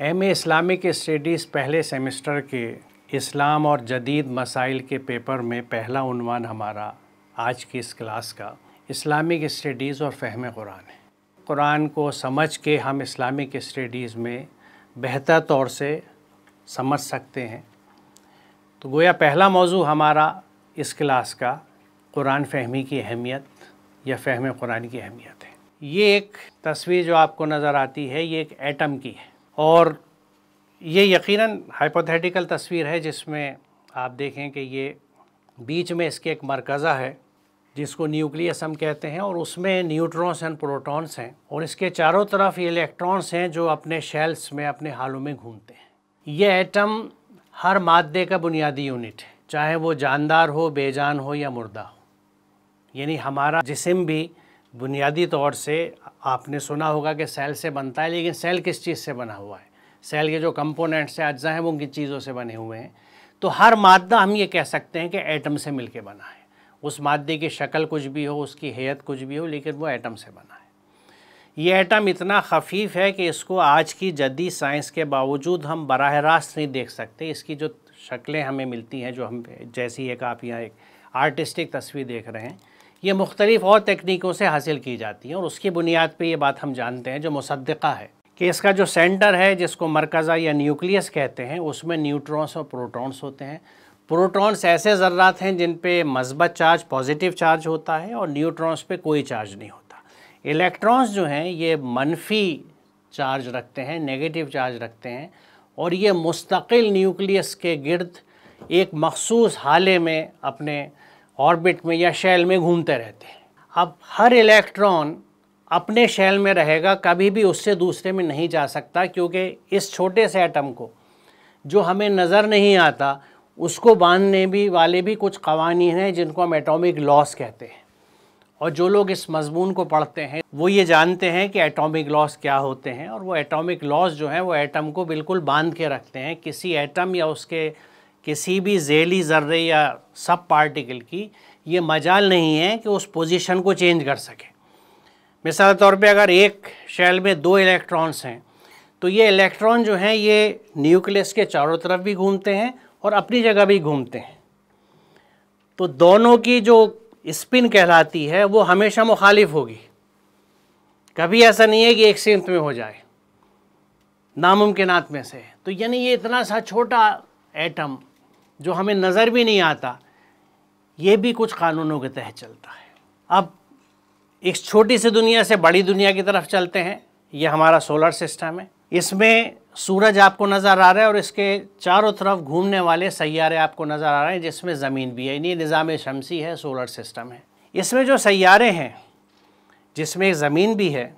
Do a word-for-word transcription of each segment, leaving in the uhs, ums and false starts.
M A Islamic studies पहले semester के इस्लाम और जदीद मसाइल के पेपर में पहला उन्वान हमारा आज की इस क्लास का इस्लामिक स्टडीज़ और फ़हम-ए-कुरान है। कुरान को समझ के हम इस्लामिक स्टडीज़ में बेहतर तौर से समझ सकते हैं। तो गोया पहला मौजू हमारा इस क्लास का कुरान फ़हमी की अहमियत या फ़हम-ए-कुरान की अहमियत है। ये एक तस्वीर जो आपको नज़र आती है ये एक एटम की है और ये यकीनन हाइपोथेटिकल तस्वीर है जिसमें आप देखें कि ये बीच में इसके एक मरकज़ा है जिसको न्यूक्लियस हम कहते हैं और उसमें न्यूट्रॉन्स एंड प्रोटॉन्स हैं और इसके चारों तरफ ये इलेक्ट्रॉन्स हैं जो अपने शेल्स में अपने हालों में घूमते हैं। ये एटम हर मादे का बुनियादी यूनिट है, चाहे वो जानदार हो, बेजान हो या मुर्दा हो। यानी हमारा जिस्म भी बुनियादी तौर से आपने सुना होगा कि सेल से बनता है, लेकिन सेल किस चीज़ से बना हुआ है? सेल के जो कंपोनेंट्स हैं, अज्जा हैं, वो किन चीज़ों से बने हुए हैं? तो हर मादा हम ये कह सकते हैं कि एटम से मिलके बना है। उस मादे की शक्ल कुछ भी हो, उसकी हैयत कुछ भी हो, लेकिन वो एटम से बना है। ये एटम इतना खफीफ़ है कि इसको आज की जदीद साइंस के बावजूद हम बराह रास्त नहीं देख सकते। इसकी जो शक्लें हमें मिलती हैं, जो हम जैसी एक आप यहाँ एक आर्टिस्टिक तस्वीर देख रहे हैं, ये मुख्तलिफ़ और तकनीकों से हासिल की जाती हैं और उसकी बुनियाद पे ये बात हम जानते हैं जो मुसद्दिक़ा है कि इसका जो सेंटर है जिसको मरकज़ा या न्यूक्लियस कहते हैं, उसमें न्यूट्रॉन्स और प्रोटॉन्स होते हैं। प्रोटॉन्स ऐसे ज़र्रात हैं जिन पे मस्बत चार्ज, पॉजिटिव चार्ज होता है और न्यूट्रॉन्स पे कोई चार्ज नहीं होता। इलेक्ट्रॉन्स जो हैं ये मनफी चार्ज रखते हैं, नेगेटिव चार्ज रखते हैं और ये मुस्तकिल न्यूक्लियस के गिर्द एक मखसूस हाले में अपने ऑर्बिट में या शेल में घूमते रहते हैं। अब हर इलेक्ट्रॉन अपने शेल में रहेगा, कभी भी उससे दूसरे में नहीं जा सकता, क्योंकि इस छोटे से एटम को जो हमें नज़र नहीं आता उसको बांधने भी वाले भी कुछ कवानीन हैं जिनको हम एटॉमिक लॉस कहते हैं। और जो लोग इस मज़मून को पढ़ते हैं वो ये जानते हैं कि एटॉमिक लॉस क्या होते हैं और वो एटॉमिक लॉस जो हैं वो एटम को बिल्कुल बांध के रखते हैं। किसी एटम या उसके किसी भी ज़ेली ज़र्रे या सब पार्टिकल की ये मजाल नहीं है कि उस पोजीशन को चेंज कर सके। मिसाल तौर पे अगर एक शेल में दो इलेक्ट्रॉन्स हैं तो ये इलेक्ट्रॉन जो हैं ये न्यूक्लियस के चारों तरफ भी घूमते हैं और अपनी जगह भी घूमते हैं। तो दोनों की जो स्पिन कहलाती है वो हमेशा मुखालिफ होगी। कभी ऐसा नहीं है कि एक सिमत में हो जाए, नामुमकिनात में से। तो यानी ये इतना सा छोटा एटम जो हमें नज़र भी नहीं आता, ये भी कुछ कानूनों के तहत चलता है। अब एक छोटी सी दुनिया से बड़ी दुनिया की तरफ चलते हैं। ये हमारा सोलर सिस्टम है। इसमें सूरज आपको नज़र आ रहा है और इसके चारों तरफ घूमने वाले सैयारे आपको नज़र आ रहे हैं, जिसमें ज़मीन भी है। ये निज़ाम शमसी है, सोलर सिस्टम है। इसमें जो सैयारे हैं जिसमें ज़मीन भी है,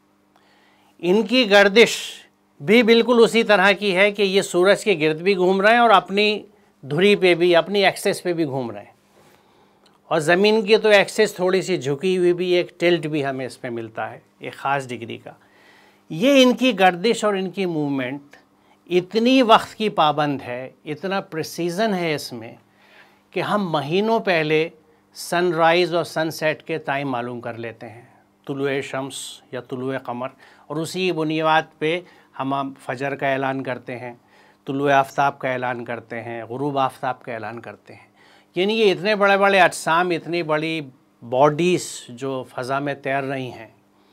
इनकी गर्दिश भी बिल्कुल उसी तरह की है कि ये सूरज के गिर्द भी घूम रहे हैं और अपनी धुरी पे भी, अपनी एक्सेस पे भी घूम रहे हैं। और ज़मीन की तो एक्सेस थोड़ी सी झुकी हुई भी, एक टिल्ट भी हमें इसमें मिलता है एक ख़ास डिग्री का। ये इनकी गर्दिश और इनकी मूवमेंट इतनी वक्त की पाबंद है, इतना प्रिसीजन है इसमें कि हम महीनों पहले सनराइज़ और सनसेट के टाइम मालूम कर लेते हैं, तुलुए शम्स या तुलुए क़मर, और उसी बुनियाद पे हम फजर का ऐलान करते हैं, तुलुए आफ्ताब का ऐलान करते हैं, गुरूब आफ्ताब का ऐलान करते हैं। यानी ये इतने बड़े बड़े अजसाम, इतनी बड़ी बॉडीज़ जो फ़ज़ा में तैर रही हैं,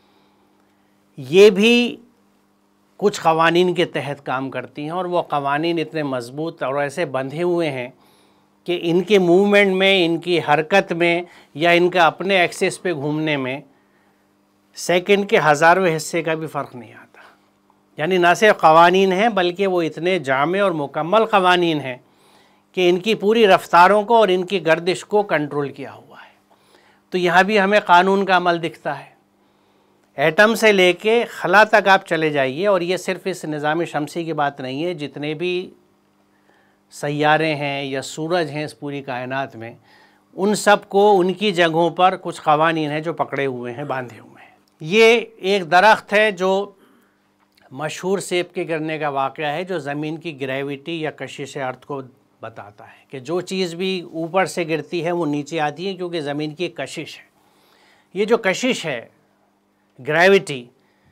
ये भी कुछ क़वानीन के तहत काम करती हैं और वो क़वानीन इतने मज़बूत और ऐसे बंधे हुए हैं कि इनके मूवमेंट में, इनकी हरकत में या इनका अपने एक्सेस पे घूमने में सेकंड के हज़ारवें हिस्से का भी फ़र्क नहीं आता। यानी ना सिर्फ क़वानीन हैं बल्कि वो इतने जामे और मुकम्मल क़वानीन हैं कि इनकी पूरी रफ्तारों को और इनकी गर्दिश को कंट्रोल किया हुआ है। तो यहाँ भी हमें क़ानून का अमल दिखता है। एटम से लेके खला तक आप चले जाइए, और ये सिर्फ इस निज़ाम शमसी की बात नहीं है, जितने भी सैयारे हैं या सूरज हैं इस पूरी कायनात में, उन सब को उनकी जगहों पर कुछ क़वानीन हैं जो पकड़े हुए हैं, बांधे हुए हैं। ये एक दरख्त है जो मशहूर सेब के गिरने का वाक़या है, जो ज़मीन की ग्रेविटी या कशिश अर्थ को बताता है कि जो चीज़ भी ऊपर से गिरती है वो नीचे आती है, क्योंकि ज़मीन की एक कशिश है। ये जो कशिश है, ग्रेविटी,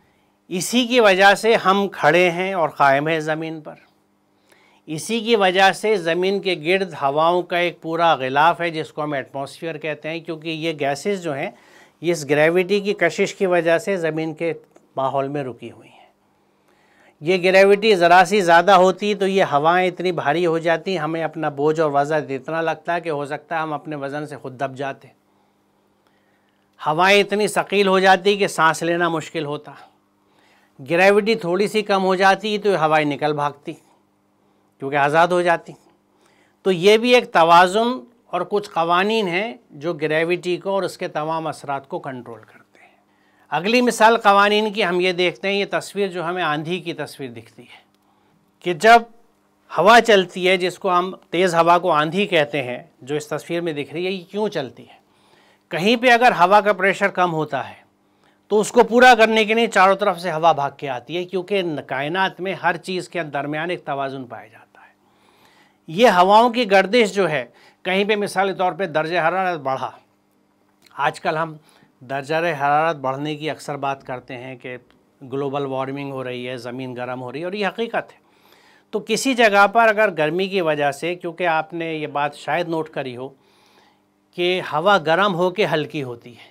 इसी की वजह से हम खड़े हैं और कायम हैं ज़मीन पर। इसी की वजह से ज़मीन के गिर्द हवाओं का एक पूरा गिलाफ है जिसको हम एटमॉस्फेयर कहते हैं, क्योंकि ये गैसेस जो हैं ये इस ग्रेविटी की कशिश की वजह से ज़मीन के माहौल में रुकी हुई हैं। ये ग्रेविटी ज़रा सी ज़्यादा होती तो ये हवाएं इतनी भारी हो जाती, हमें अपना बोझ और वज़न इतना लगता है कि हो सकता है हम अपने वज़न से खुद दब जाते। हवाएं इतनी सकील हो जाती कि सांस लेना मुश्किल होता। ग्रेविटी थोड़ी सी कम हो जाती तो हवाएं निकल भागती क्योंकि आज़ाद हो जाती। तो ये भी एक तवाज़ुन और कुछ कवानीन हैं जो ग्रेविटी को और उसके तमाम असरात को कंट्रोल करते हैं। अगली मिसाल कवानीन की हम ये देखते हैं, ये तस्वीर जो हमें आंधी की तस्वीर दिखती है कि जब हवा चलती है, जिसको हम तेज़ हवा को आंधी कहते हैं, जो इस तस्वीर में दिख रही है, ये क्यों चलती है? कहीं पे अगर हवा का प्रेशर कम होता है तो उसको पूरा करने के लिए चारों तरफ से हवा भाग के आती है, क्योंकि कायनात में हर चीज़ के दरमियान एक तवाज़ुन पाया जाता है। ये हवाओं की गर्दिश जो है, कहीं पे मिसाल के तौर पे दर्जा हरारत बढ़ा, आजकल हम दर्जा हरारत बढ़ने की अक्सर बात करते हैं कि ग्लोबल वार्मिंग हो रही है, ज़मीन गर्म हो रही है, और ये हकीकत है। तो किसी जगह पर अगर गर्मी की वजह से, क्योंकि आपने ये बात शायद नोट करी हो कि हवा गर्म हो के हल्की होती है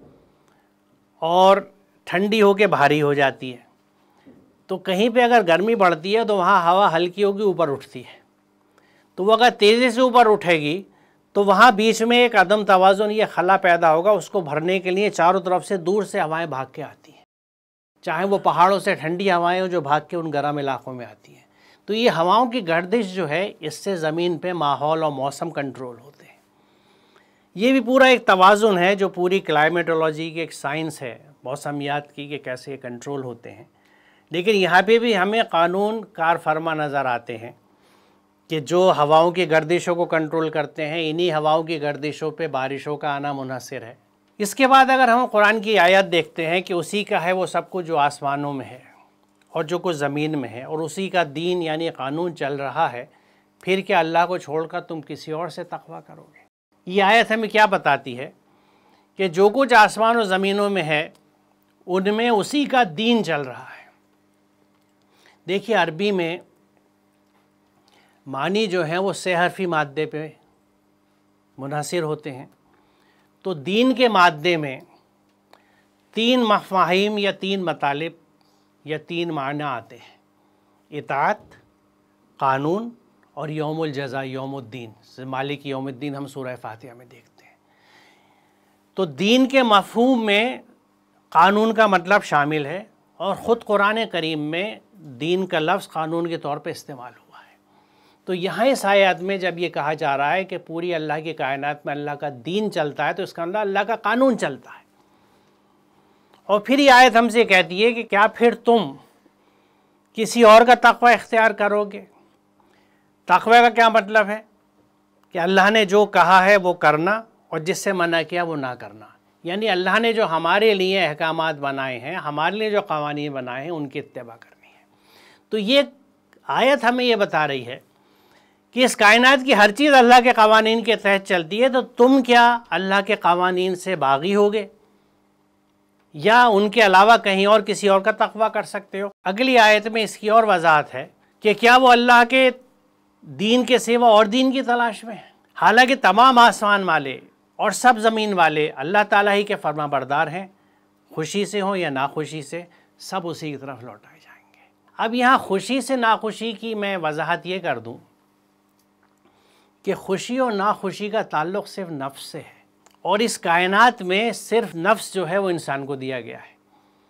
और ठंडी हो के भारी हो जाती है, तो कहीं पे अगर गर्मी बढ़ती है तो वहाँ हवा हल्की होगी, ऊपर उठती है। तो वो अगर तेज़ी से ऊपर उठेगी तो वहाँ बीच में एक अदम तवाज़ुन, ये खला पैदा होगा, उसको भरने के लिए चारों तरफ से दूर से हवाएं भाग के आती हैं, चाहे वो पहाड़ों से ठंडी हवाएं हो जो भाग के उन गर्म इलाकों में आती हैं। तो ये हवाओं की गर्दिश जो है, इससे ज़मीन पे माहौल और मौसम कंट्रोल होते हैं। ये भी पूरा एक तवाज़ुन है जो पूरी क्लाइमेटोलॉजी की एक साइंस है, मौसमियात की, कि कैसे कंट्रोल होते हैं। लेकिन यहाँ पे भी हमें कानून कार फरमा नज़र आते हैं कि जो हवाओं की गर्दिशों को कंट्रोल करते हैं, इन्हीं हवाओं की गर्दिशों पे बारिशों का आना मुनहसर है। इसके बाद अगर हम कुरान की आयत देखते हैं कि उसी का है वो सब कुछ जो आसमानों में है और जो कुछ ज़मीन में है, और उसी का दीन यानी कानून चल रहा है, फिर क्या अल्लाह को छोड़कर तुम किसी और से तक़वा करोगे? ये आयत हमें क्या बताती है कि जो कुछ आसमान और ज़मीनों में है उनमें उसी का दीन चल रहा है। देखिए, अरबी में मानी जो हैं वो से हरफी मादे पे मुनहसिर होते हैं। तो दीन के मादे में तीन मफ़ाहिम या तीन मतलब या तीन माना आते हैं: इताअत, कानून और यौमुल जज़ा, यौमुद्दीन। मालिक यौमुद्दीन हम सूरह फातिहा में देखते हैं। तो दीन के मफ़हूम में कानून का मतलब शामिल है, और ख़ुद कुरान करीम में दीन का लफ्ज़ कानून के तौर पे इस्तेमाल हुआ है। तो यहाँ इस आयत में जब ये कहा जा रहा है कि पूरी अल्लाह की कायनात में अल्लाह का दीन चलता है, तो इसका मतलब अल्लाह का कानून चलता है। और फिर ये आयत हमसे कहती है कि क्या फिर तुम किसी और का तक़वा इख्तियार करोगे? तक़वा का क्या मतलब है? कि अल्लाह ने जो कहा है वो करना और जिससे मना किया वो ना करना। यानी अल्लाह ने जो हमारे लिए अहकामात बनाए हैं, हमारे लिए जो क़वानीन बनाए हैं, उनकी इत्तिबा करनी है। तो ये आयत हमें ये बता रही है कि इस कायनात की हर चीज़ अल्लाह के क़वानीन के तहत चलती है, तो तुम क्या अल्लाह के क़वानीन से बागी होगे या उनके अलावा कहीं और किसी और का तक़वा कर सकते हो? अगली आयत में इसकी और वजाहत है कि क्या वो अल्लाह के दीन के सिवा और दीन की तलाश में है। हालांकि तमाम आसमान वाले और सब ज़मीन वाले अल्लाह ताला ही के फरमाबरदार हैं, खुशी से हो या नाखुशी से, सब उसी की तरफ लौटाए जाएंगे। अब यहाँ खुशी से नाखुशी की मैं वजाहत ये कर दूँ कि खुशी और नाखुशी का ताल्लुक़ सिर्फ नफ्स से है, और इस कायनात में सिर्फ नफ्स जो है वो इंसान को दिया गया है।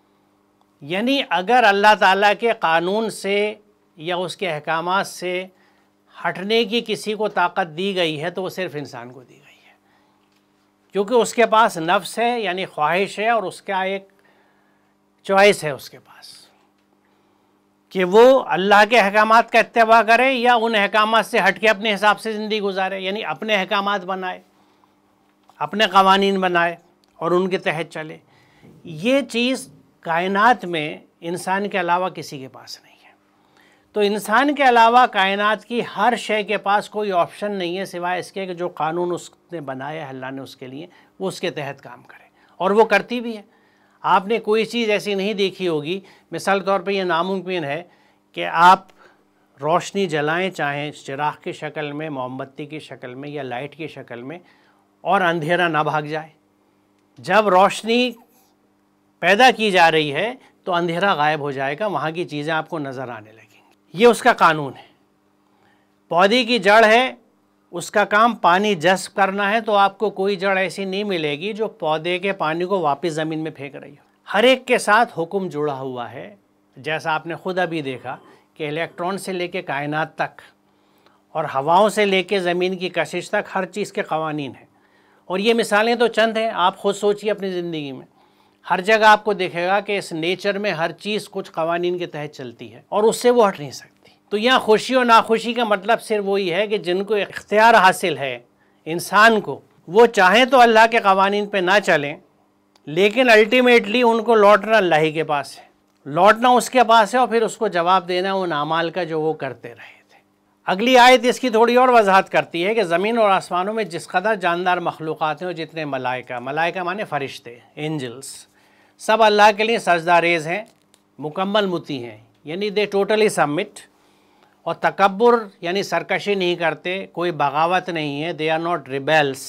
यानी अगर अल्लाह ताला के कानून से या उसके अहकामात से हटने की किसी को ताकत दी गई है तो वो सिर्फ इंसान को दी गई है, क्योंकि उसके पास नफ्स है यानी ख्वाहिश है, और उसका एक चॉइस है उसके पास कि वो अल्लाह के अहकामात का इत्तिबा करे या उन अहकामात से हट के अपने हिसाब से ज़िंदगी गुजारे, यानी अपने अहकामात बनाए, अपने क़वानीन बनाए और उनके तहत चले। ये चीज़ कायनात में इंसान के अलावा किसी के पास नहीं है। तो इंसान के अलावा कायनात की हर शय के पास कोई ऑप्शन नहीं है सिवाय इसके कि जो कानून उसने बनाया है अल्लाह ने उसके लिए, वो उसके तहत काम करे, और वो करती भी है। आपने कोई चीज़ ऐसी नहीं देखी होगी, मिसाल तौर पे ये नामुमकिन है कि आप रोशनी जलाएं, चाहे चिराग की शक्ल में, मोमबत्ती की शक्ल में या लाइट की शक्ल में, और अंधेरा ना भाग जाए। जब रोशनी पैदा की जा रही है तो अंधेरा गायब हो जाएगा, वहाँ की चीज़ें आपको नज़र आने लगेंगी। ये उसका कानून है। पौधे की जड़ है, उसका काम पानी जज़्ब करना है, तो आपको कोई जड़ ऐसी नहीं मिलेगी जो पौधे के पानी को वापस ज़मीन में फेंक रही हो। हर एक के साथ हुक्म जुड़ा हुआ है। जैसा आपने खुद अभी देखा कि इलेक्ट्रॉन से लेके कायनात तक और हवाओं से लेके ज़मीन की कशिश तक हर चीज़ के क़वानीन हैं। और ये मिसालें तो चंद हैं, आप ख़ुद सोचिए अपनी ज़िंदगी में हर जगह आपको दिखेगा कि इस नेचर में हर चीज़ कुछ क़वानीन के तहत चलती है और उससे वो हट नहीं सकती। तो यहाँ खुशी और नाखुशी का मतलब सिर्फ वही है कि जिनको इख्तियार हासिल है इंसान को, वो चाहें तो अल्लाह के क़वानीन पे ना चलें, लेकिन अल्टीमेटली उनको लौटना अल्लाह ही के पास है, लौटना उसके पास है और फिर उसको जवाब देना उन अमाल का जो वो करते रहे थे। अगली आयत इसकी थोड़ी और वजाहत करती है कि ज़मीन और आसमानों में जिस कदर जानदार मखलूक़ात हैं और जितने मलाइका, मलाइका माने फ़रिश्ते, एंजल्स, सब अल्लाह के लिए सजदा रेज़ हैं, मुकम्मल मुती हैं, यानी दे टोटली सबमिट, और तकब्बुर यानी सरकशी नहीं करते, कोई बगावत नहीं है, दे आर नॉट रिबेल्स,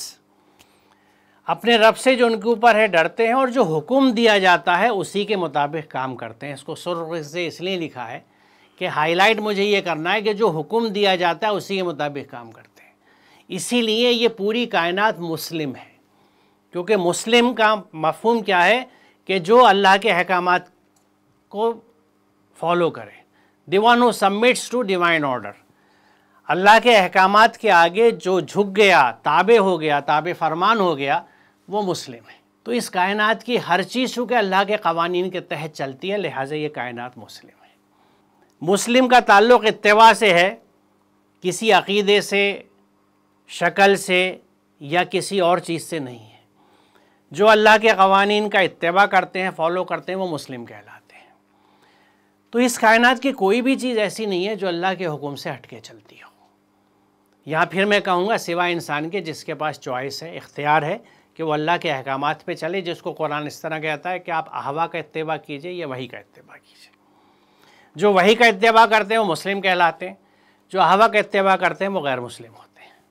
अपने रब से जो उनके ऊपर है डरते हैं और जो हुक्म दिया जाता है उसी के मुताबिक काम करते हैं। इसको सुर्ख से इसलिए लिखा है कि हाईलाइट मुझे ये करना है कि जो हुक्म दिया जाता है उसी के मुताबिक काम करते हैं। इसीलिए ये पूरी कायनात मुस्लिम है, क्योंकि मुस्लिम का मफ़हूम क्या है कि जो अल्लाह के अहकामात को फॉलो करे, the one who submits to divine order. Allah के अहकामात के आगे जो झुक गया, ताबे हो गया, ताबे फरमान हो गया, वो मुस्लिम है। तो इस कायनात की हर चीज़ चूँकि अल्लाह के क़वानीन के तहत चलती है, लिहाजा ये कायनात मुस्लिम है। मुस्लिम का ताल्लुक़ इत्तिबा से है, किसी अक़ीदे से, शक्ल से या किसी और चीज़ से नहीं है। जो अल्लाह के क़वानीन का इत्तिबा करते हैं, फॉलो करते हैं, वो मुस्लिम कहलाते हैं। तो इस कायनात की कोई भी चीज़ ऐसी नहीं है जो अल्लाह के हुक्म से हट के चलती हो। यहाँ फिर मैं कहूँगा सिवाय इंसान के जिसके पास चॉइस है, इख्तियार है कि वो अल्लाह के अहकामात पे चले, जिसको कुरान इस तरह कहता है कि आप हवा का इत्तिबा कीजिए या वही का इत्तिबा कीजिए। जो वही का इत्तिबा करते हैं वो मुस्लिम कहलाते हैं, जो हवा का इत्तिबा करते हैं वो गैर मुस्लिम होते हैं।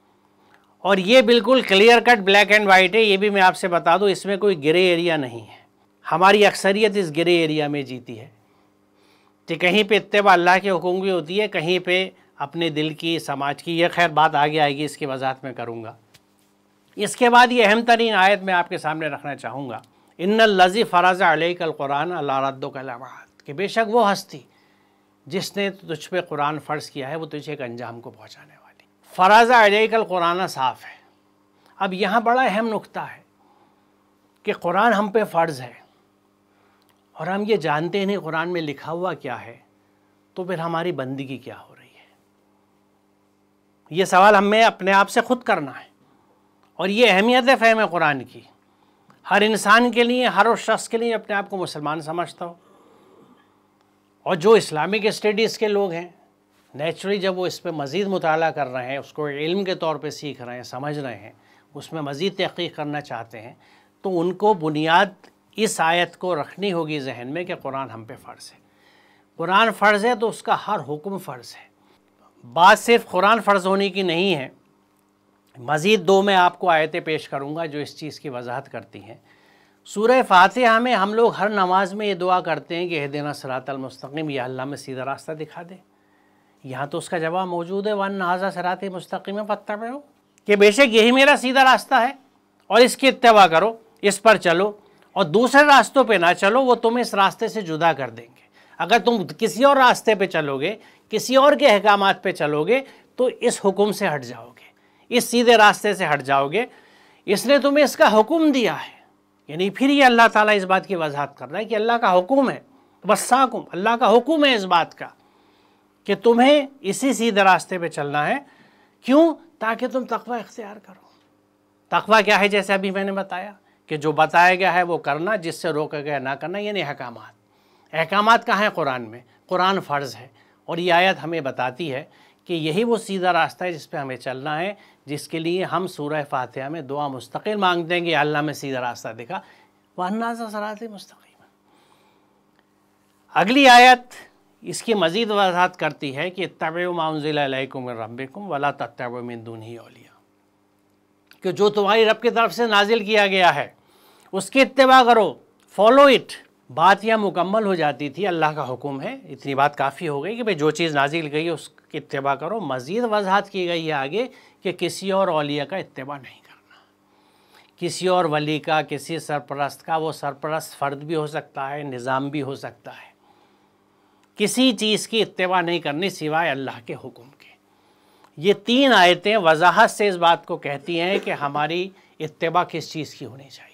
और ये बिल्कुल clear cut black and white है, ये भी मैं आपसे बता दूँ, इसमें कोई ग्रे एरिया नहीं है। हमारी अक्सरियत इस ग्रे एरिया में जीती है कि कहीं पे इत्तिबा अल्लाह के हुक्म की होती है, कहीं पे अपने दिल की, समाज की। यह खैर बात आगे आएगी, इसकी वजाहत मैं करूँगा। इसके बाद ये अहम तरीन आयत मैं आपके सामने रखना चाहूँगा, इन्नल लज़ी फ़रज़ अलैकल क़ुरान अला रद्दुका अल-मआद, कि बेशक वो हस्ती जिसने तुझ पे कुरान फ़र्ज़ किया है वो तुझे एक अंजाम को पहुँचाने वाली। फ़रज़ अलैकल क़ुरान साफ़ है। अब यहाँ बड़ा अहम नुक्ता है कि कुरान हम पे फ़र्ज़ है और हम ये जानते नहीं कुरान में लिखा हुआ क्या है, तो फिर हमारी बंदगी क्या हो रही है? ये सवाल हमें अपने आप से ख़ुद करना है। और ये अहमियत है फ़हम कुरान की, हर इंसान के लिए, हर उस शख्स के लिए अपने आप को मुसलमान समझता हो। और जो इस्लामिक स्टडीज़ के लोग हैं, नेचुरली जब वो इस पर मज़ीद मुताला कर रहे हैं, उसको इल्म के तौर पे सीख रहे हैं, समझ रहे हैं, उसमें मज़ीद तहक़ीक़ करना चाहते हैं, तो उनको बुनियाद इस आयत को रखनी होगी जहन में कि कुरान हम पे फ़र्ज़ है। कुरान फ़र्ज़ है तो उसका हर हुक्म फ़र्ज़ है। बात सिर्फ कुरान फ़र्ज़ होने की नहीं है, मज़ीद दो मैं आपको आयतें पेश करूँगा जो इस चीज़ की वजाहत करती हैं। सूरह फातिहा में हम लोग हर नमाज में ये दुआ करते हैं कि इहदिना सिरातल मुस्तक़ीम, या अल्लाह में सीधा रास्ता दिखा दे। यहाँ तो उसका जवाब मौजूद है, वन्न हाज़ा सिराती मुस्तक़ीम फत्तबिऊ, कि बेशक यही मेरा सीधा रास्ता है और इसकी इत्तिबा करो, इस पर चलो, और दूसरे रास्तों पे ना चलो, वो तुम्हें इस रास्ते से जुदा कर देंगे। अगर तुम किसी और रास्ते पे चलोगे, किसी और के अहकामात पे चलोगे, तो इस हुक्म से हट जाओगे, इस सीधे रास्ते से हट जाओगे। इसने तुम्हें इसका हुक्म दिया है, यानी फिर ये अल्लाह ताला इस बात की वजाहत कर रहा है कि अल्लाह का हुक्म है, वस्साकुम, अल्लाह का हुक्म है इस बात का कि तुम्हें इसी सीधे रास्ते पे चलना है। क्यों? ताकि तुम तक़वा इख्तियार करो। तक़वा क्या है? जैसे अभी मैंने बताया कि जो बताया गया है वो करना, जिससे रोका गया ना करना, यानी अहकामात। अहकामात कहाँ हैं? कुरान में। कुरान फ़र्ज़ है और ये आयत हमें बताती है कि यही वो सीधा रास्ता है जिस पे हमें चलना है, जिसके लिए हम सूरह फातिहा में दुआ मुस्तक़िल मांगते हैं कि अल्लाह में सीधा रास्ता दिखा। वअन्ना सिराती मुस्तक़ीम। अगली आयत इसकी मज़ीद वज़ाहत करती है कि इत्तबिउ मा उन्ज़िला इलैकुम मिन रब्बिकुम वला तत्तबिउ मिन दूनिही औलिया, कि जो तुम्हारी रब की तरफ से नाजिल किया गया है उसकी इत्तिबा करो, फॉलो इट। बात यह मुकम्मल हो जाती थी, अल्लाह का हुक्म है, इतनी बात काफ़ी हो गई कि भाई जो चीज़ नाजिल गई है उसकी इत्तिबा करो। मज़ीद वज़ाहत की गई है आगे कि किसी और औलिया का इत्तिबा नहीं करना, किसी और वली का, किसी सरपरस्त का, वो सरपरस्त फ़र्द भी हो सकता है, निज़ाम भी हो सकता है, किसी चीज़ की इत्तिबा नहीं करनी सिवाय अल्लाह के हुक्म के। ये तीन आयतें वज़ाहत से इस बात को कहती हैं कि हमारी इत्तिबा किस चीज़ की होनी चाहिए।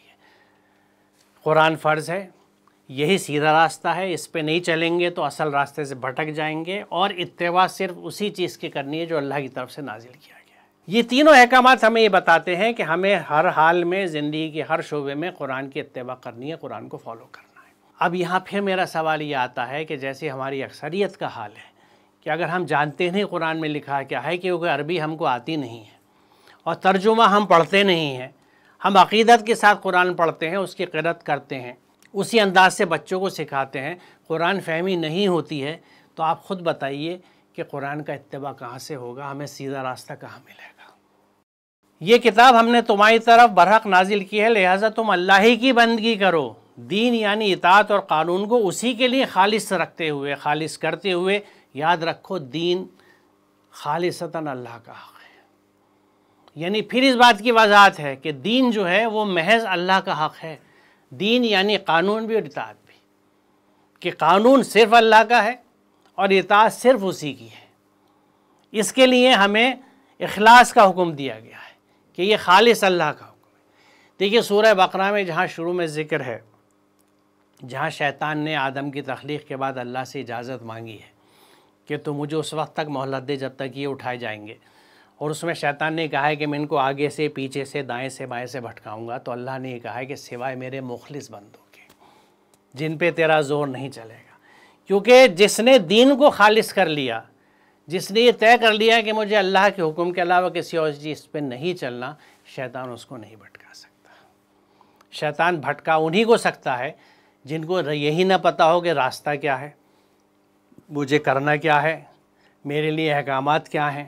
कुरान फ़र्ज़ है, यही सीधा रास्ता है, इस पे नहीं चलेंगे तो असल रास्ते से भटक जाएंगे, और इत्तिबा सिर्फ उसी चीज़ की करनी है जो अल्लाह की तरफ से नाजिल किया गया है। ये तीनों अहकामात हमें ये बताते हैं कि हमें हर हाल में ज़िंदगी के हर शोबे में कुरान की इत्तिबा करनी है, कुरान को फॉलो करना है। अब यहाँ फिर मेरा सवाल ये आता है कि जैसे हमारी अक्सरियत का हाल है कि अगर हम जानते नहीं कुरान में लिखा क्या है, क्योंकि अरबी हमको आती नहीं है और तर्जुमा हम पढ़ते नहीं हैं, हम अक़ीदत के साथ कुरान पढ़ते हैं, उसकी क़िरात करते हैं, उसी अंदाज से बच्चों को सिखाते हैं, कुरान फ़हमी नहीं होती है, तो आप ख़ुद बताइए कि कुरान का इत्तिबा कहाँ से होगा, हमें सीधा रास्ता कहाँ मिलेगा। ये किताब हमने तुम्हारी तरफ बरहक नाजिल की है, लिहाजा तुम अल्लाह ही की बंदगी करो। दीन यानी इताअत और क़ानून को उसी के लिए खालिस रखते हुए, खालिस करते हुए, याद रखो दीन खालिसतन अल्लाह का हक़ है। यानी फिर इस बात की वजाहत है कि दीन जो है वो महज अल्लाह का हक़ है। दीन यानी कानून भी और इताअत भी, कि कानून सिर्फ़ अल्लाह का है और इताअत सिर्फ़ उसी की है। इसके लिए हमें इखलास का हुक्म दिया गया है कि ये खालिस अल्लाह का हुक्म है। देखिए सूरह बकरा में जहाँ शुरू में ज़िक्र है, जहाँ शैतान ने आदम की तख्लीक़ के बाद अल्लाह से इजाज़त मांगी है कि तो मुझे उस वक्त तक मोहलत दे जब तक ये उठाए जाएंगे, और उसमें शैतान ने कहा है कि मैं इनको आगे से, पीछे से, दाएं से, बाएं से भटकाऊंगा, तो अल्लाह ने ये कहा है कि सिवाय मेरे मुखलिस बंदों के, जिन पे तेरा ज़ोर नहीं चलेगा। क्योंकि जिसने दीन को खालिस कर लिया, जिसने ये तय कर लिया कि मुझे अल्लाह के हुक्म के अलावा किसी और चीज़ पे नहीं चलना, शैतान उसको नहीं भटका सकता। शैतान भटका उन्हीं को सकता है जिनको यही ना पता हो कि रास्ता क्या है, मुझे करना क्या है, मेरे लिए अहकामात क्या हैं।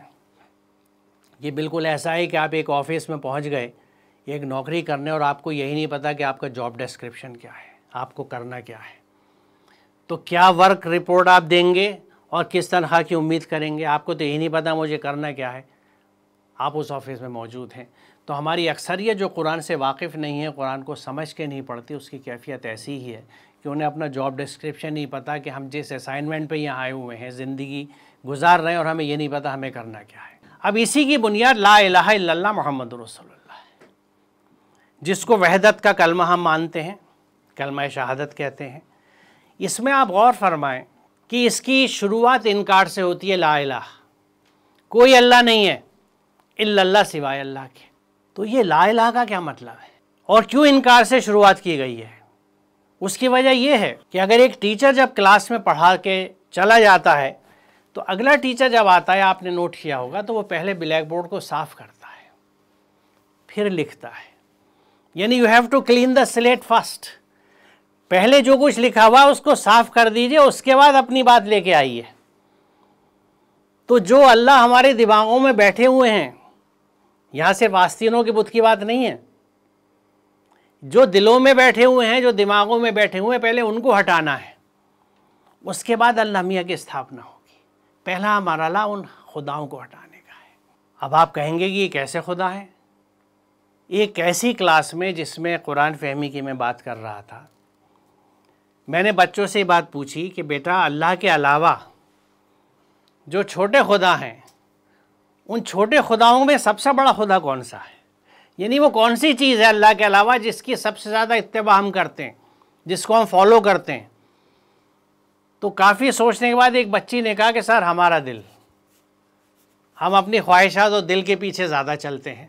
ये बिल्कुल ऐसा है कि आप एक ऑफ़िस में पहुंच गए एक नौकरी करने, और आपको यही नहीं पता कि आपका जॉब डिस्क्रिप्शन क्या है, आपको करना क्या है, तो क्या वर्क रिपोर्ट आप देंगे और किस तनख्वाह की उम्मीद करेंगे, आपको तो यही नहीं पता मुझे करना क्या है। आप उस ऑफ़िस में मौजूद हैं। तो हमारी अक्सरियत जो कुरान से वाकिफ़ नहीं है, कुरान को समझ के नहीं पढ़ती, उसकी कैफियत ऐसी ही है कि उन्हें अपना जॉब डिस्क्रिप्शन नहीं पता कि हम जिस असाइनमेंट पे यहाँ आए हुए हैं, ज़िंदगी गुजार रहे हैं, और हमें ये नहीं पता हमें करना क्या है। अब इसी की बुनियाद ला इलाहा इल्लल्लाह मुहम्मदुर रसूलुल्लाह है, जिसको वहदत का कलमा हम मानते हैं, कलमा शहादत कहते हैं। इसमें आप गौर फरमाएं कि इसकी शुरुआत इनकार से होती है, ला इलाह, कोई अल्लाह नहीं है इल्लल्लाह सिवाय अल्लाह के। तो ये ला इलाह का क्या मतलब है और क्यों इनकार से शुरुआत की गई है? उसकी वजह यह है कि अगर एक टीचर जब क्लास में पढ़ा के चला जाता है, तो अगला टीचर जब आता है, आपने नोट किया होगा, तो वो पहले ब्लैक बोर्ड को साफ़ करता है, फिर लिखता है। यानी you have to clean the slate first. पहले जो कुछ लिखा हुआ उसको साफ़ कर दीजिए, उसके बाद अपनी बात लेके आइए। तो जो अल्लाह हमारे दिमागों में बैठे हुए हैं, यहाँ सिर्फ आस्तीनों के बुत की बात नहीं है, जो दिलों में बैठे हुए हैं, जो दिमागों में बैठे हुए हैं, पहले उनको हटाना है, उसके बाद अल्लाह मियाँ की स्थापना होगी। पहला हमारा ला उन खुदाओं को हटाने का है। अब आप कहेंगे कि ये कैसे खुदा है? एक ऐसी क्लास में जिसमें कुरान फहमी की मैं बात कर रहा था, मैंने बच्चों से बात पूछी कि बेटा अल्लाह के अलावा जो छोटे खुदा हैं, उन छोटे खुदाओं में सबसे बड़ा खुदा कौन सा है? यानी वो कौन सी चीज़ है अल्लाह के अलावा जिसकी सबसे ज़्यादा इत्तिबा हम करते हैं, जिसको हम फॉलो करते हैं? तो काफ़ी सोचने के बाद एक बच्ची ने कहा कि सर हमारा दिल, हम अपनी ख्वाहिशात और दिल के पीछे ज़्यादा चलते हैं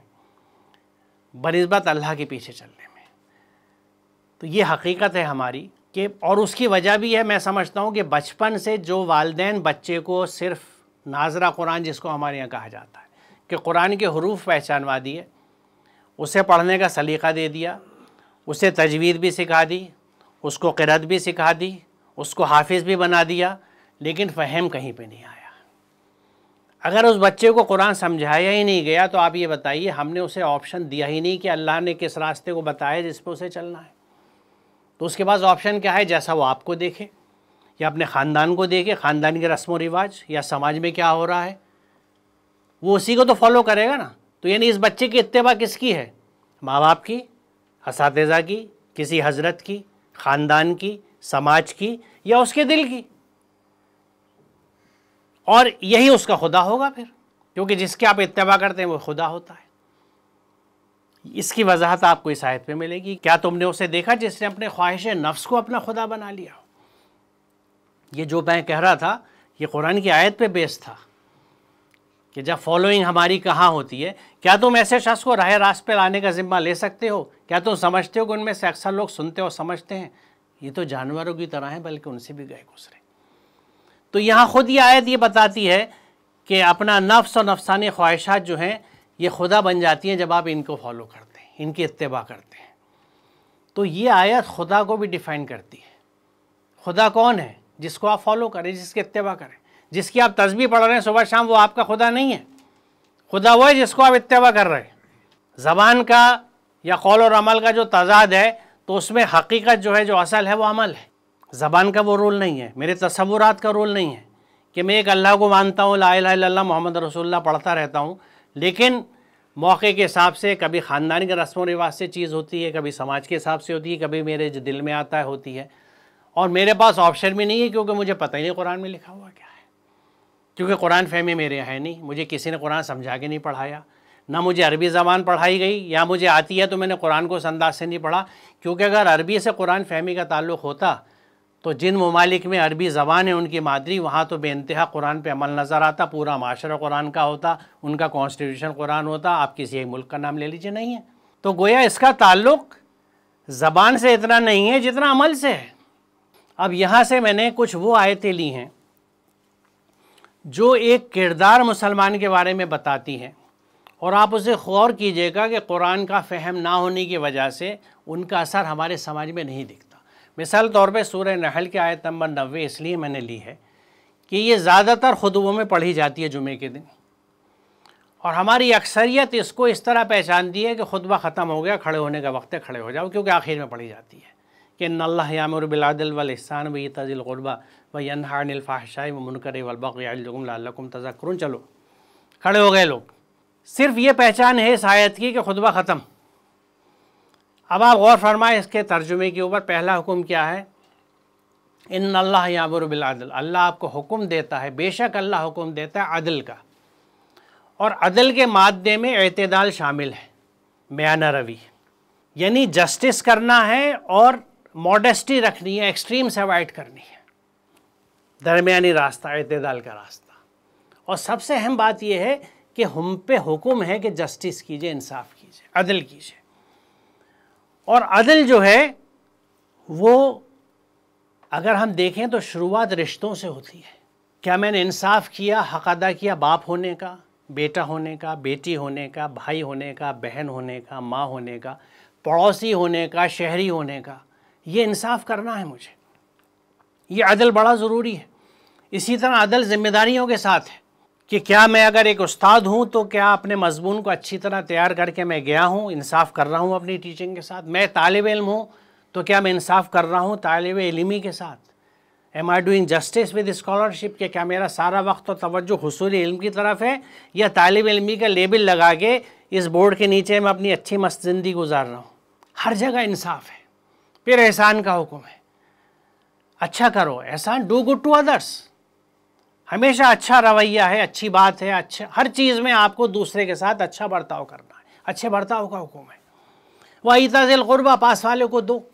बनिस्बत अल्लाह के पीछे चलने में। तो ये हकीकत है हमारी कि, और उसकी वजह भी है, मैं समझता हूँ कि बचपन से जो वालिदैन बच्चे को सिर्फ नाज़रा कुरान, जिसको हमारे यहाँ कहा जाता है कि कुरान के हरूफ पहचानवा दिए, उसे पढ़ने का सलीक़ा दे दिया, उसे तजवीद भी सिखा दी, उसको क़िरात भी सिखा दी, उसको हाफिज़ भी बना दिया, लेकिन फ़हम कहीं पे नहीं आया। अगर उस बच्चे को कुरान समझाया ही नहीं गया तो आप ये बताइए, हमने उसे ऑप्शन दिया ही नहीं कि अल्लाह ने किस रास्ते को बताया जिस पर उसे चलना है। तो उसके पास ऑप्शन क्या है? जैसा वो आपको देखे या अपने ख़ानदान को देखे, ख़ानदान के रस्म व रिवाज या समाज में क्या हो रहा है, वो उसी को तो फॉलो करेगा ना। तो यानी इस बच्चे की इत्तिबा किसकी है? माँ बाप की, असातिज़ा की, किसी हज़रत की, ख़ानदान की, समाज की, या उसके दिल की। और यही उसका खुदा होगा फिर, क्योंकि जिसके आप इत्तिबा करते हैं वो खुदा होता है। इसकी वजाहत आपको इस आयत में मिलेगी। क्या तुमने उसे देखा जिसने अपने ख्वाहिश नफ्स को अपना खुदा बना लिया? ये जो मैं कह रहा था ये कुरान की आयत पे बेस था कि जब फॉलोइंग हमारी कहाँ होती है। क्या तुम ऐसे शख्स को राह रास्त पे लाने का ज़िम्मा ले सकते हो? क्या तुम समझते हो कि उनमें से अक्सर लोग सुनते और समझते हैं? ये तो जानवरों की तरह हैं, बल्कि उनसे भी गए गुजरे। तो यहाँ ख़ुद ये आयत ये बताती है कि अपना नफ्स और नफसानी ख्वाहिशात जो हैं ये खुदा बन जाती हैं जब आप इनको फॉलो करते हैं, इनकी इत्तिबा करते हैं। तो ये आयत खुदा को भी डिफ़ाइन करती है। खुदा कौन है? जिसको आप फॉलो करें, जिसकी इत्तिबा करें। जिसकी आप तस्बीह पढ़ रहे हैं सुबह शाम, वो आपका खुदा नहीं है। खुदा वो है जिसको आप इत्तिबा कर रहे हैं। ज़बान का या कौल और अमल का जो तज़ाद है, तो उसमें हकीकत जो है, जो असल है, वो अमल है। ज़बान का वो रोल नहीं है, मेरे तसव्वुरात का रोल नहीं है कि मैं एक अल्लाह को मानता हूँ, ला इलाहा इल्लल्लाह मोहम्मद रसूलुल्लाह पढ़ता रहता हूँ, लेकिन मौके के हिसाब से कभी ख़ानदान के रस्म व रिवाज से चीज़ होती है, कभी समाज के हिसाब से होती है, कभी मेरे जो दिल में आता है होती है। और मेरे पास ऑप्शन भी नहीं है, क्योंकि मुझे पता ही नहीं कुरान में लिखा हुआ क्या है, क्योंकि कुरान फ़हमी मेरे है नहीं। मुझे किसी ने कुरान समझा के नहीं पढ़ाया, ना मुझे अरबी ज़बान पढ़ाई गई, या मुझे आती है तो मैंने कुरान को उस अंदाज से नहीं पढ़ा। क्योंकि अगर अरबी से कुरान फ़हमी का ताल्लुक़ होता तो जिन ममालिक में अरबी ज़बान है उनकी मादरी, वहाँ तो बेइंतहा कुरान पे अमल नज़र आता, पूरा माशरा कुरान का होता, उनका कॉन्स्टिट्यूशन कुरान होता। आप किसी एक मुल्क का नाम ले लीजिए, नहीं है। तो गोया इसका ताल्लुक़ ज़बान से इतना नहीं है जितना अमल से है। अब यहाँ से मैंने कुछ वो आयतें ली हैं जो एक किरदार मुसलमान के बारे में बताती हैं, और आप उसे गौर कीजिएगा कि कुरान का फ़हम ना होने की वजह से उनका असर हमारे समाज में नहीं दिखता। मिसाल तौर पे सूरह नहल की आयत नंबर नब्बे इसलिए मैंने ली है कि ये ज़्यादातर खुतबों में पढ़ी जाती है जुमे के दिन, और हमारी अक्सरियत इसको इस तरह पहचानती है कि खुतबा ख़त्म हो गया, खड़े होने का वक्त है, खड़े हो जाओ, क्योंकि आखिर में पढ़ी जाती है कि इन्नल्लाह यामुरु बिल अदल वल इहसान व ईताज़िल ज़िल क़ुरबा व यन्हा अनिल फ़ाहिशाइ व मुनकरि वल बग़ि यअज़िकुम लअल्लकुम तज़क्करून। चलो, खड़े हो गए लोग। सिर्फ ये पहचान है इस आयत की कि खुतबा ख़त्म। अब आप गौर फरमाएं इसके तर्जुमे के ऊपर। पहला हुक्म क्या है? इन्नल्लाह यामुरु बिल अदल। अल्लाह आपको हुक्म देता है, बेशक अल्लाह हुक्म देता है अदल का, और अदल के मादे में एतदाल शामिल है, बयाना रवी, यानी जस्टिस करना है और मॉडेस्टी रखनी है, एक्सट्रीम से अवॉइड करनी है, दरमियानी रास्ता, एतदाल का रास्ता। और सबसे अहम बात यह है कि हम पे हुक्म है कि जस्टिस कीजिए, इंसाफ कीजिए, अदल कीजिए। और अदल जो है वो अगर हम देखें तो शुरुआत रिश्तों से होती है। क्या मैंने इंसाफ किया, हक़ अदा किया बाप होने का, बेटा होने का, बेटी होने का, भाई होने का, बहन होने का, माँ होने का, पड़ोसी होने का, शहरी होने का, ये इंसाफ करना है मुझे। ये अदल बड़ा ज़रूरी है। इसी तरह अदल ज़िम्मेदारियों के साथ है कि क्या मैं अगर एक उस्ताद हूँ तो क्या अपने मज़मून को अच्छी तरह तैयार करके मैं गया हूँ, इंसाफ कर रहा हूँ अपनी टीचिंग के साथ। मैं तालिब इल्म हूँ तो क्या मैं इंसाफ कर रहा हूँ तालिब इल्मी के साथ। Am I doing justice with scholarship, के क्या मेरा सारा वक्त और तवज्जो हुसूल इल्म की तरफ है, या तालिब इल्मी का लेबल लगा के इस बोर्ड के नीचे मैं अपनी अच्छी मस्त ज़िंदगी गुजार रहा हूँ। हर जगह इंसाफ है। फिर एहसान का हुक्म है, अच्छा करो, एहसान, डू गुड टू अदर्स। हमेशा अच्छा रवैया है, अच्छी बात है, अच्छा हर चीज़ में आपको दूसरे के साथ अच्छा बर्ताव करना है, अच्छे बर्ताव का हुक्म है। वह ईताज़ ज़िल क़ुरबा, पास वाले को दो।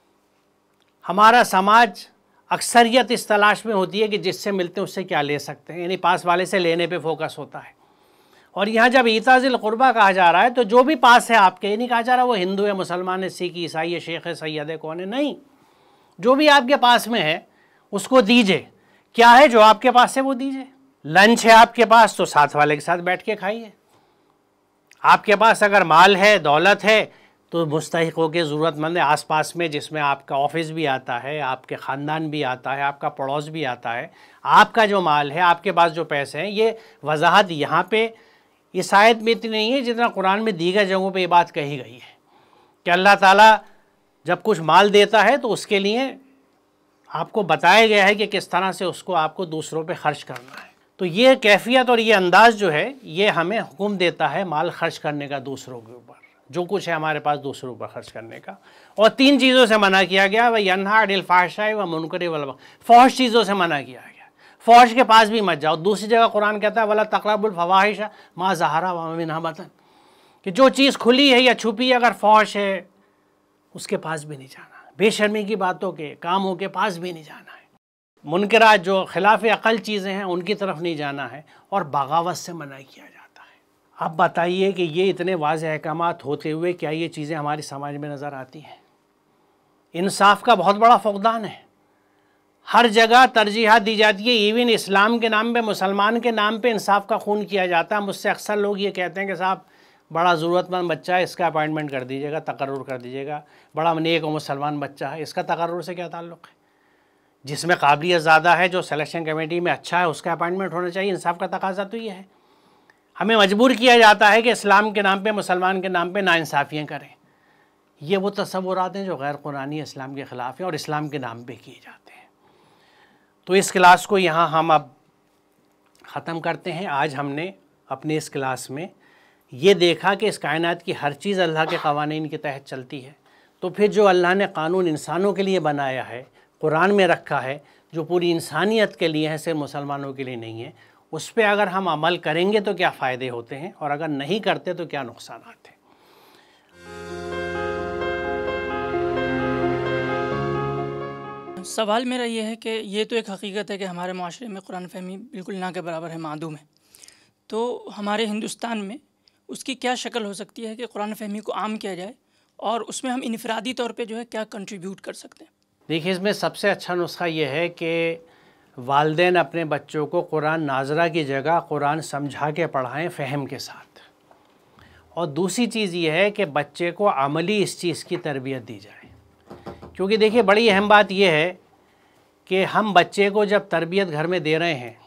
हमारा समाज अक्सरियत इस तलाश में होती है कि जिससे मिलते हैं उससे क्या ले सकते हैं, यानी पास वाले से लेने पे फोकस होता है। और यहाँ जब ईताज़ ज़िल क़ुरबा कहा जा रहा है तो जो भी पास है आपके, ये नहीं कहा जा रहा वो हिंदू है, मुसलमान है, सिख, ईसाई है, शेख है, सैयद है, कौन है, नहीं, जो भी आपके पास में है उसको दीजिए। क्या है जो आपके पास है वो दीजिए। लंच है आपके पास तो साथ वाले के साथ बैठ के खाइए। आपके पास अगर माल है, दौलत है, तो मुस्तहिक़ों के ज़रूरतमंद आस-पास में, जिसमें आपका ऑफिस भी आता है, आपके ख़ानदान भी आता है, आपका पड़ोस भी आता है, आपका जो माल है, आपके पास जो पैसे हैं, ये वजाहत यहाँ पे इस आयत में इतनी नहीं है जितना कुरान में दीगर जगहों पे ये बात कही गई है कि अल्लाह ताला जब कुछ माल देता है तो उसके लिए आपको बताया गया है कि किस तरह से उसको आपको दूसरों पे खर्च करना है। तो ये कैफियत और ये अंदाज़ जो है ये हमें हुक्म देता है माल खर्च करने का दूसरों के ऊपर, जो कुछ है हमारे पास दूसरों पर खर्च करने का। और तीन चीज़ों से मना किया गया, वह यन्हा अनिल फ़ाहिशाइ व मुनकर वल बग़ी, फौश चीज़ों से मना किया गया, फौश के पास भी मत जाओ। दूसरी जगह कुरान कहता है वला तक़रबुल फ़वाहिश मा ज़हरा व मा मिन्हा बतन, कि जो चीज़ खुली है या छुपी है अगर फौश है उसके पास भी नहीं जाना, बेशर्मी की बातों के कामों के पास भी नहीं जाना है, मुनकरात जो खिलाफ अक़ल चीज़ें हैं उनकी तरफ नहीं जाना है, और बगावत से मना किया जाता है। अब बताइए कि ये इतने वाज़ेह अहकामात होते हुए क्या ये चीज़ें हमारी समाज में नज़र आती हैं? इंसाफ का बहुत बड़ा फुक़दान है, हर जगह तरजीहात दी जाती है, इवन इस्लाम के नाम पे, मुसलमान के नाम पे इंसाफ का खून किया जाता है। मुझसे अक्सर लोग ये कहते हैं कि साहब बड़ा ज़रूरतमंद बच्चा है, इसका अपॉइंटमेंट कर दीजिएगा, तकर्रुर कर दीजिएगा, बड़ा नेक और मुसलमान बच्चा है, इसका तकर्रुर से क्या ताल्लुक़ है? जिसमें काबिलियत ज़्यादा है, जो सिलेक्शन कमेटी में अच्छा है, उसका अपॉइंटमेंट होना चाहिए। इंसाफ का तकाज़ा तो ये है। हमें मजबूर किया जाता है कि इस्लाम के नाम पे, मुसलमान के नाम पे नाइंसाफ़ियाँ करें। ये वो तसव्वुरात हैं जो गैर कुरानी इस्लाम के ख़िलाफ़ हैं और इस्लाम के नाम पे किए जाते हैं। तो इस क्लास को यहाँ हम अब ख़त्म करते हैं। आज हमने अपने इस क्लास में ये देखा कि इस कायनात की हर चीज़ अल्लाह के क़वानीन के तहत चलती है। तो फिर जो अल्लाह ने कानून इंसानों के लिए बनाया है, कुरान में रखा है, जो पूरी इंसानियत के लिए है, सिर्फ मुसलमानों के लिए नहीं है, उस पर अगर हम अमल करेंगे तो क्या फ़ायदे होते हैं और अगर नहीं करते तो क्या नुकसान आते हैं। सवाल मेरा ये है कि ये तो एक हकीकत है कि हमारे माशरे में कुरान फ़हमी बिल्कुल ना के बराबर है, मादूम है। तो हमारे हिंदुस्तान में उसकी क्या शक्ल हो सकती है कि कुरान फ़हमी को आम किया जाए और उसमें हम इनफरादी तौर पे जो है क्या कंट्रीब्यूट कर सकते हैं? देखिए, इसमें सबसे अच्छा नुस्खा ये है कि वालिदैन अपने बच्चों को कुरान नाज़रा की जगह कुरान समझा के पढ़ाएँ फ़हम के साथ। और दूसरी चीज़ ये है कि बच्चे को अमली इस चीज़ की तरबियत दी जाए, क्योंकि देखिए बड़ी अहम बात यह है कि हम बच्चे को जब तरबियत घर में दे रहे हैं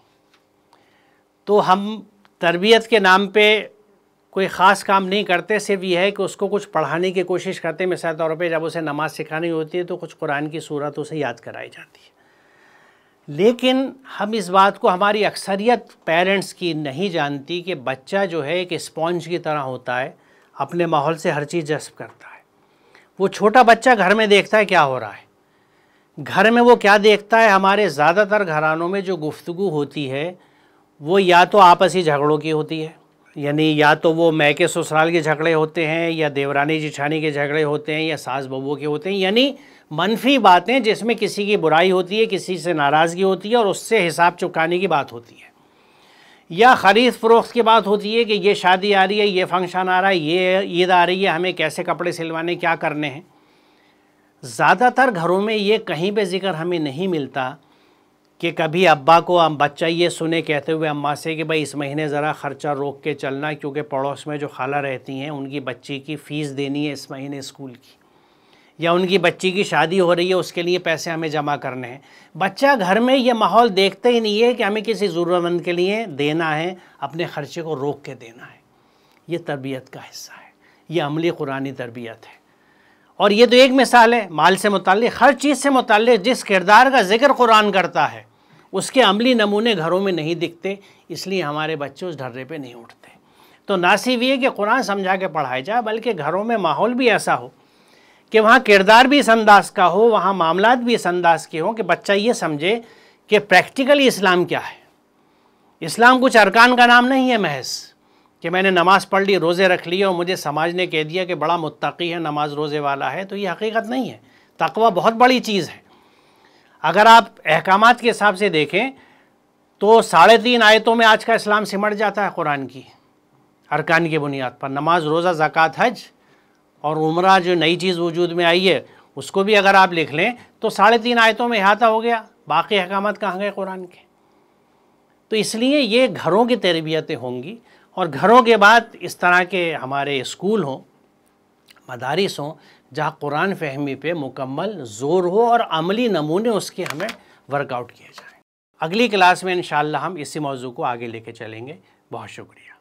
तो हम तरबियत के नाम पे कोई ख़ास काम नहीं करते, सिर्फ यह है कि उसको कुछ पढ़ाने की कोशिश करते हैं। मिसाल तौर पे जब उसे नमाज़ सिखानी होती है तो कुछ कुरान की सूरत उसे याद कराई जाती है। लेकिन हम इस बात को, हमारी अक्सरियत पेरेंट्स की नहीं जानती कि बच्चा जो है एक स्पॉन्ज की तरह होता है, अपने माहौल से हर चीज़ जज़्ब करता है। वो छोटा बच्चा घर में देखता है क्या हो रहा है, घर में वो क्या देखता है। हमारे ज़्यादातर घरानों में जो गुफ्तगू होती है वो या तो आपसी झगड़ों की होती है, यानी या तो वो मैके ससुराल के झगड़े होते हैं, या देवरानी जिठानी के झगड़े होते हैं, या सास बहू के होते हैं, यानी मनफी बातें जिसमें किसी की बुराई होती है, किसी से नाराज़गी होती है और उससे हिसाब चुकाने की बात होती है, या ख़रीद फ़रोख्त की बात होती है कि ये शादी आ रही है, ये फंक्शन आ रहा है, ये ईद आ रही है, हमें कैसे कपड़े सिलवाने, क्या करने हैं। ज़्यादातर घरों में ये कहीं पे ज़िक्र हमें नहीं मिलता कि कभी अब्बा को हम बच्चा ये सुने कहते हुए अम्मा से कि भाई इस महीने ज़रा ख़र्चा रोक के चलना, क्योंकि पड़ोस में जो खाला रहती हैं उनकी बच्ची की फ़ीस देनी है इस महीने स्कूल की, या उनकी बच्ची की शादी हो रही है उसके लिए पैसे हमें जमा करने हैं। बच्चा घर में ये माहौल देखते ही नहीं है कि हमें किसी ज़रूरतमंद के लिए देना है, अपने ख़र्चे को रोक के देना है। ये तरबियत का हिस्सा है, ये अमली कुरानी तरबियत है। और ये तो एक मिसाल है, माल से मुताल्लिक़, हर चीज़ से मुताल्लिक़ जिस किरदार का ज़िक्र कुरान करता है उसके अमली नमूने घरों में नहीं दिखते, इसलिए हमारे बच्चे उस ढर्रे पे नहीं उठते। तो ना सिर्फ ये कि कुरान समझा के पढ़ाया जाए, बल्कि घरों में माहौल भी ऐसा हो कि वहाँ किरदार भी इस अंदाज़ का हो, वहाँ मामलात भी इस अंदाज़ के हों कि बच्चा ये समझे कि प्रैक्टिकली इस्लाम क्या है। इस्लाम कुछ अरकान का नाम नहीं है महज कि मैंने नमाज़ पढ़ ली, रोज़े रख लिए और मुझे समाज ने कह दिया कि बड़ा मुत्तकी है, नमाज रोज़े वाला है। तो ये हकीकत नहीं है। तक़वा बहुत बड़ी चीज़ है। अगर आप अहकामात के हिसाब से देखें तो साढ़े तीन आयतों में आज का इस्लाम सिमट जाता है कुरान की अरकान की बुनियाद पर। नमाज, रोज़ा, ज़कात, हज और उम्रा जो नई चीज़ वजूद में आई है उसको भी अगर आप लिख लें तो साढ़े तीन आयतों में अहाता हो गया। बाकी अहकामात कहाँ गए कुरान के? तो इसलिए ये घरों की तरबियतें होंगी और घरों के बाद इस तरह के हमारे स्कूल हों, मदारिस हों जहाँ कुरान फहमी पे मुकम्मल ज़ोर हो और अमली नमूने उसके हमें वर्कआउट किए जाएँ। अगली क्लास में इंशाअल्लाह हम इसी मौजू को आगे लेके चलेंगे। बहुत शुक्रिया।